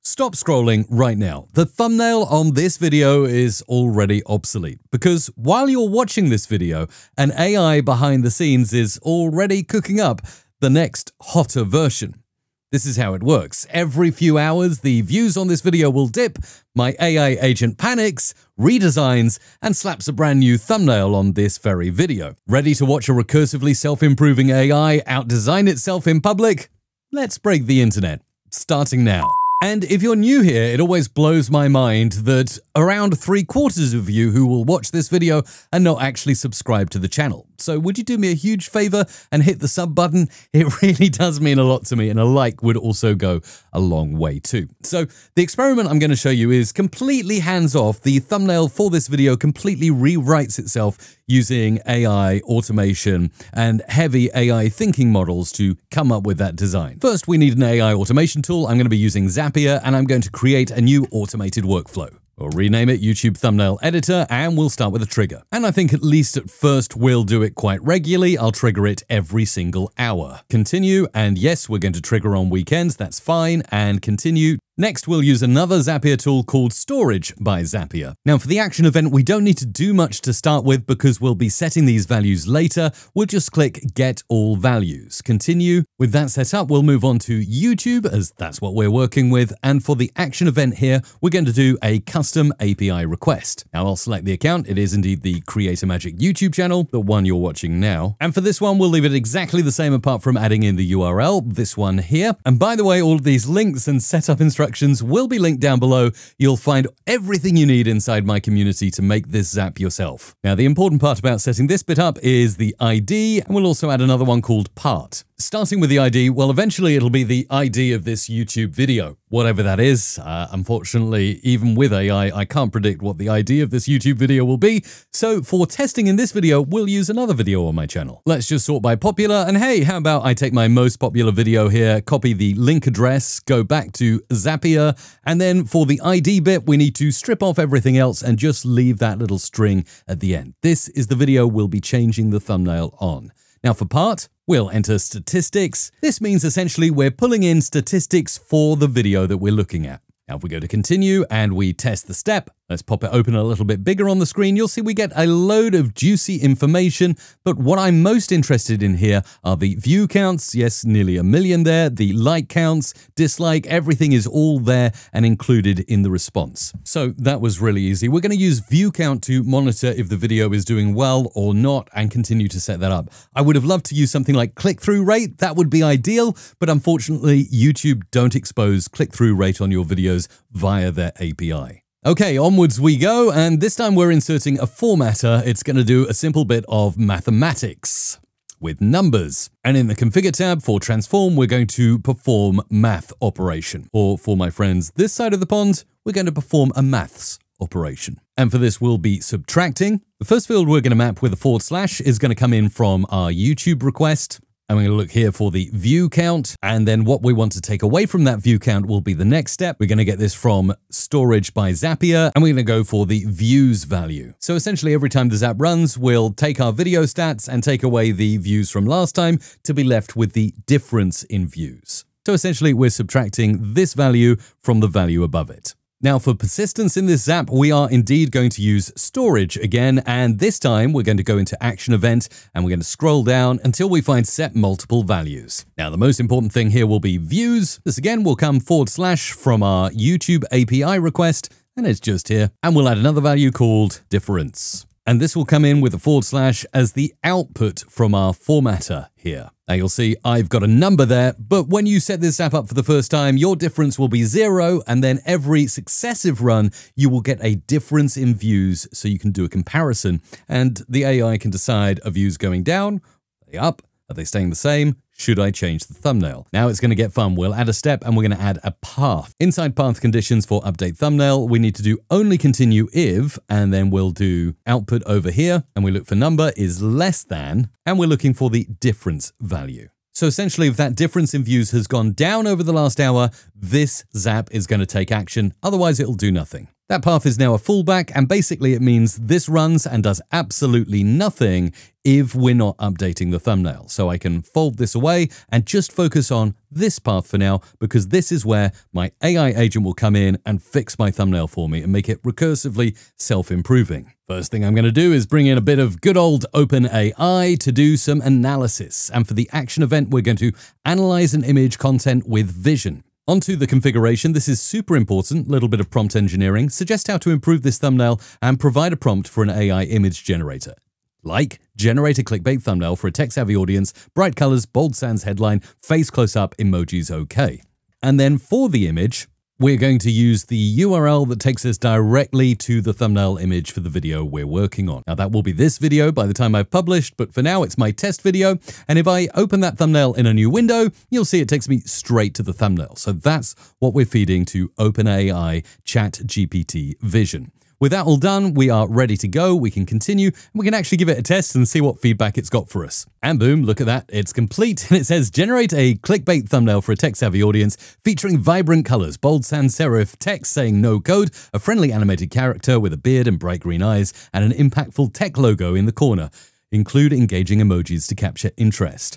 Stop scrolling right now. The thumbnail on this video is already obsolete because while you're watching this video, an AI behind the scenes is already cooking up the next hotter version. This is how it works. Every few hours, the views on this video will dip, my AI agent panics, redesigns, and slaps a brand new thumbnail on this very video. Ready to watch a recursively self-improving AI outdesign itself in public? Let's break the internet, starting now. And if you're new here, it always blows my mind that around 3/4 of you who will watch this video are not actually subscribed to the channel. So would you do me a huge favor and hit the sub button? It really does mean a lot to me, and a like would also go a long way too. So the experiment I'm going to show you is completely hands-off. The thumbnail for this video completely rewrites itself using AI automation and heavy AI thinking models to come up with that design. First, we need an AI automation tool. I'm going to be using Zapier, and I'm going to create a new automated workflow. We'll rename it YouTube Thumbnail Editor, and we'll start with a trigger. And I think at least at first we'll do it quite regularly. I'll trigger it every single hour. Continue, and yes, we're going to trigger on weekends. That's fine, and continue. Next, we'll use another Zapier tool called Storage by Zapier. Now, for the action event, we don't need to do much to start with because we'll be setting these values later. We'll just click Get All Values. Continue. With that set up, we'll move on to YouTube, as that's what we're working with. And for the action event here, we're going to do a custom API request. Now, I'll select the account. It is indeed the Creator Magic YouTube channel, the one you're watching now. And for this one, we'll leave it exactly the same apart from adding in the URL, this one here. And by the way, all of these links and setup instructions will be linked down below. You'll find everything you need inside my community to make this Zap yourself. Now, the important part about setting this bit up is the ID, and we'll also add another one called part. Starting with the ID, well, eventually it'll be the ID of this YouTube video, whatever that is. Unfortunately, even with AI, I can't predict what the ID of this YouTube video will be. So for testing in this video, we'll use another video on my channel. Let's just sort by popular. And hey, how about I take my most popular video here, copy the link address, go back to Zapier, and then for the ID bit, we need to strip off everything else and just leave that little string at the end. This is the video we'll be changing the thumbnail on. Now for part, we'll enter statistics. This means essentially we're pulling in statistics for the video that we're looking at. Now if we go to continue and we test the step, let's pop it open a little bit bigger on the screen. You'll see we get a load of juicy information, but what I'm most interested in here are the view counts. Yes, nearly 1 million there. The like counts, dislike, everything is all there and included in the response. So that was really easy. We're going to use view count to monitor if the video is doing well or not and continue to set that up. I would have loved to use something like click-through rate. That would be ideal, but unfortunately, YouTube don't expose click-through rate on your videos via their API. Okay, onwards we go, and this time we're inserting a formatter. It's going to do a simple bit of mathematics with numbers. And in the Configure tab for Transform, we're going to perform math operation. Or for my friends this side of the pond, we're going to perform a maths operation. And for this, we'll be subtracting. The first field we're going to map with a / is going to come in from our YouTube request. And we're going to look here for the view count, and then what we want to take away from that view count will be the next step. We're going to get this from Storage by Zapier, and we're going to go for the views value. So essentially every time the Zap runs, we'll take our video stats and take away the views from last time to be left with the difference in views. So essentially we're subtracting this value from the value above it. Now for persistence in this Zap, we are indeed going to use storage again, and this time we're going to go into action event and we're going to scroll down until we find set multiple values. Now the most important thing here will be views. This again will come / from our YouTube API request, and it's just here. And we'll add another value called difference. And this will come in with a / as the output from our formatter here. Now you'll see I've got a number there, but when you set this app up for the first time, your difference will be 0, and then every successive run, you will get a difference in views so you can do a comparison, and the AI can decide are views going down, are they up, are they staying the same? Should I change the thumbnail? Now it's going to get fun. We'll add a step and we're going to add a path. Inside path conditions for update thumbnail, we need to do only continue if, and then we'll do output over here, and we look for number is less than, and we're looking for the difference value. So essentially, if that difference in views has gone down over the last hour, this Zap is going to take action. Otherwise, it'll do nothing. That path is now a fallback, and basically it means this runs and does absolutely nothing if we're not updating the thumbnail. So I can fold this away and just focus on this path for now, because this is where my AI agent will come in and fix my thumbnail for me and make it recursively self-improving. First thing I'm going to do is bring in a bit of good old OpenAI to do some analysis. And for the action event, we're going to analyze an image content with vision. Onto the configuration. This is super important. Little bit of prompt engineering. Suggest how to improve this thumbnail and provide a prompt for an AI image generator. Like, generate a clickbait thumbnail for a tech-savvy audience, bright colors, bold sans headline, face close-up, emojis okay. And then for the image, we're going to use the URL that takes us directly to the thumbnail image for the video we're working on. Now that will be this video by the time I've published, but for now it's my test video. And if I open that thumbnail in a new window, you'll see it takes me straight to the thumbnail. So that's what we're feeding to OpenAI ChatGPT Vision. With that all done, we are ready to go. We can continue, and we can actually give it a test and see what feedback it's got for us. And boom, look at that, it's complete. And it says, generate a clickbait thumbnail for a tech-savvy audience featuring vibrant colors, bold sans serif, text saying no code, a friendly animated character with a beard and bright green eyes, and an impactful tech logo in the corner. Include engaging emojis to capture interest.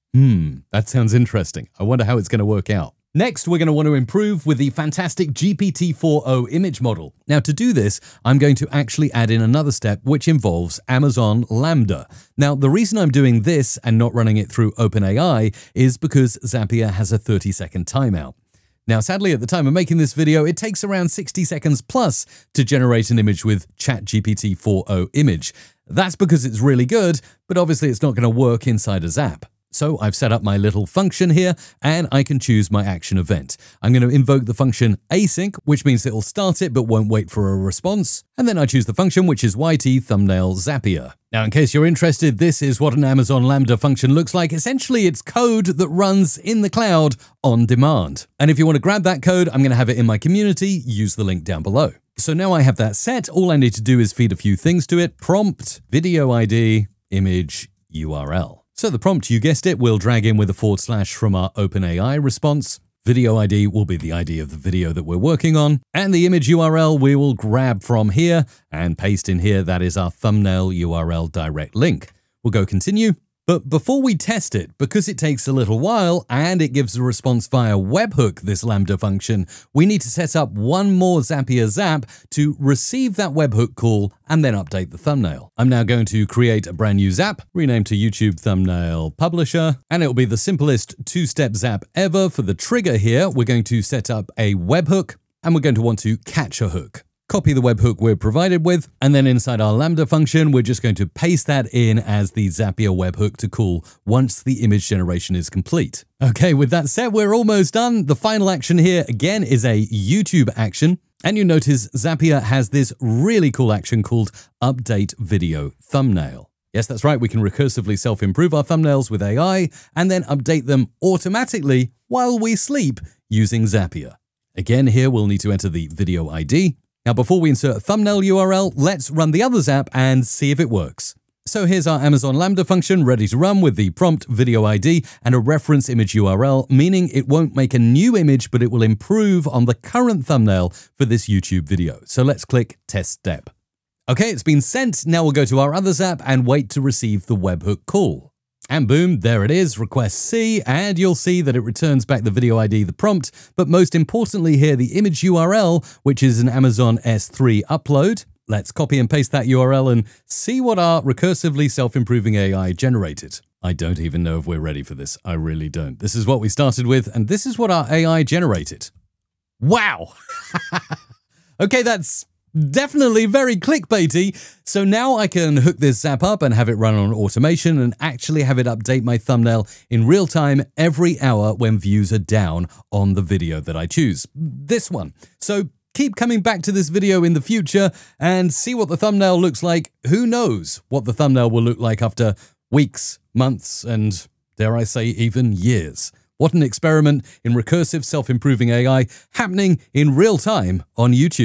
That sounds interesting. I wonder how it's going to work out. Next, we're going to want to improve with the fantastic GPT-4o image model. Now, to do this, I'm going to actually add in another step, which involves Amazon Lambda. Now, the reason I'm doing this and not running it through OpenAI is because Zapier has a 30-second timeout. Now, sadly, at the time of making this video, it takes around 60 seconds plus to generate an image with ChatGPT-4o image. That's because it's really good, but obviously it's not going to work inside a Zap. So I've set up my little function here, and I can choose my action event. I'm going to invoke the function async, which means it will start it but won't wait for a response. And then I choose the function, which is YT thumbnail Zapier. Now, in case you're interested, this is what an Amazon Lambda function looks like. Essentially, it's code that runs in the cloud on demand. And if you want to grab that code, I'm going to have it in my community. Use the link down below. So now I have that set. All I need to do is feed a few things to it. Prompt, video ID, image, URL. So the prompt, you guessed it, we'll drag in with a / from our OpenAI response. Video ID will be the ID of the video that we're working on. And the image URL we will grab from here and paste in here. That is our thumbnail URL direct link. We'll go continue. But before we test it, because it takes a little while and it gives a response via Webhook, this Lambda function, we need to set up one more Zapier Zap to receive that Webhook call and then update the thumbnail. I'm now going to create a brand new Zap, rename to YouTube Thumbnail Publisher, and it'll be the simplest two-step Zap ever. For the trigger here, we're going to set up a webhook, and we're going to want to catch a hook. Copy the webhook we're provided with, and then inside our Lambda function, we're just going to paste that in as the Zapier webhook to call once the image generation is complete. Okay, with that said, we're almost done. The final action here, again, is a YouTube action. And you notice Zapier has this really cool action called Update Video Thumbnail. Yes, that's right, we can recursively self-improve our thumbnails with AI and then update them automatically while we sleep using Zapier. Again, here we'll need to enter the video ID. Now, before we insert a thumbnail URL, let's run the other Zap and see if it works. So here's our Amazon Lambda function ready to run with the prompt, video ID, and a reference image URL, meaning it won't make a new image, but it will improve on the current thumbnail for this YouTube video. So let's click Test Step. Okay, it's been sent. Now we'll go to our other Zap and wait to receive the webhook call. And boom, there it is, request C, and you'll see that it returns back the video ID, the prompt, but most importantly here, the image URL, which is an Amazon S3 upload. Let's copy and paste that URL and see what our recursively self-improving AI generated. I don't even know if we're ready for this. I really don't. This is what we started with, and this is what our AI generated. Wow! Okay, that's definitely very clickbaity. So now I can hook this Zap up and have it run on automation and actually have it update my thumbnail in real time every hour when views are down on the video that I choose. This one. So keep coming back to this video in the future and see what the thumbnail looks like. Who knows what the thumbnail will look like after weeks, months, and dare I say even years. What an experiment in recursive self-improving AI happening in real time on YouTube.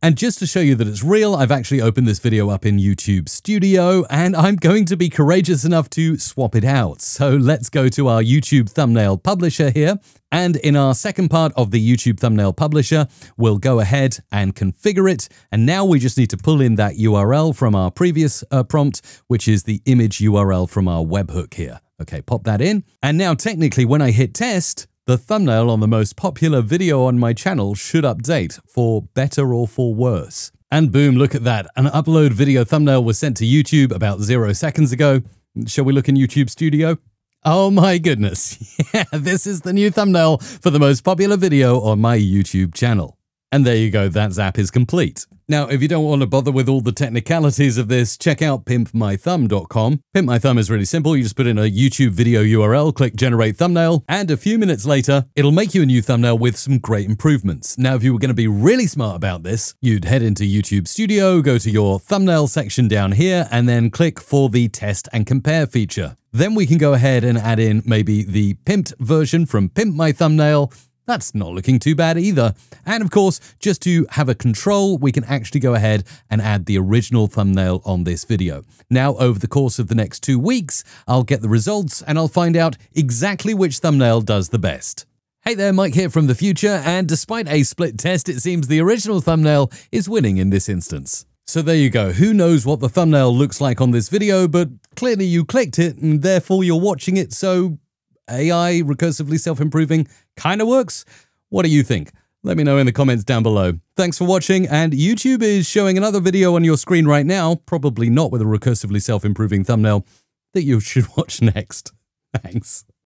And just to show you that it's real, I've actually opened this video up in YouTube Studio, and I'm going to be courageous enough to swap it out. So let's go to our YouTube thumbnail publisher here. And in our second part of the YouTube thumbnail publisher, we'll go ahead and configure it. And now we just need to pull in that URL from our previous prompt, which is the image URL from our webhook here. Okay, pop that in. And now technically when I hit test, the thumbnail on the most popular video on my channel should update for better or for worse. And boom, look at that. An upload video thumbnail was sent to YouTube about 0 seconds ago. Shall we look in YouTube Studio? Oh my goodness. Yeah, this is the new thumbnail for the most popular video on my YouTube channel. And there you go, that zap is complete. Now, if you don't want to bother with all the technicalities of this, check out pimpmythumb.com. Pimp My Thumb is really simple. You just put in a YouTube video URL, click generate thumbnail, and a few minutes later, it'll make you a new thumbnail with some great improvements. Now, if you were going to be really smart about this, you'd head into YouTube Studio, go to your thumbnail section down here, and then click for the test and compare feature. Then we can go ahead and add in maybe the pimped version from Pimp My Thumbnail. That's not looking too bad either. And of course, just to have a control, we can actually go ahead and add the original thumbnail on this video. Now, over the course of the next 2 weeks, I'll get the results and I'll find out exactly which thumbnail does the best. Hey there, Mike here from the future, and despite a split test, it seems the original thumbnail is winning in this instance. So there you go. Who knows what the thumbnail looks like on this video, but clearly you clicked it and therefore you're watching it, so AI, recursively self-improving, kind of works? What do you think? Let me know in the comments down below. Thanks for watching, and YouTube is showing another video on your screen right now, probably not with a recursively self-improving thumbnail, that you should watch next. Thanks.